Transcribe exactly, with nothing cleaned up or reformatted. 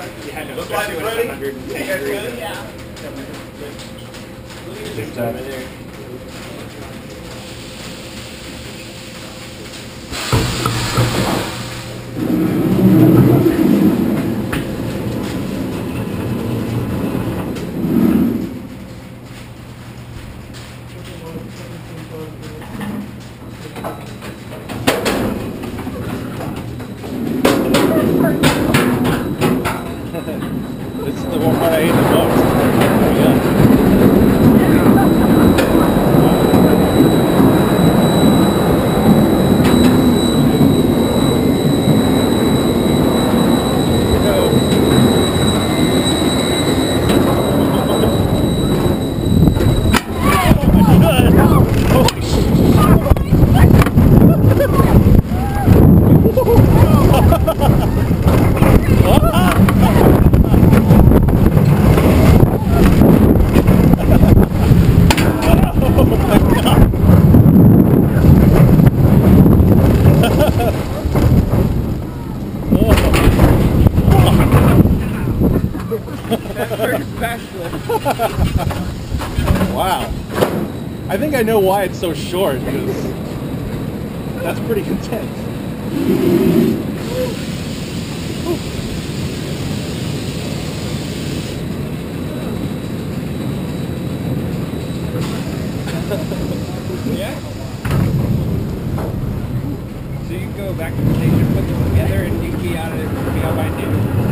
Yeah, no, especially when it's one hundred degrees. Yeah. Good time in there. This is the one part I hate the most. Yeah. Wow. I think I know why it's so short, because that's pretty intense. Yeah. So you can go back to the station, put them together, and you can be out of it, be out by noon.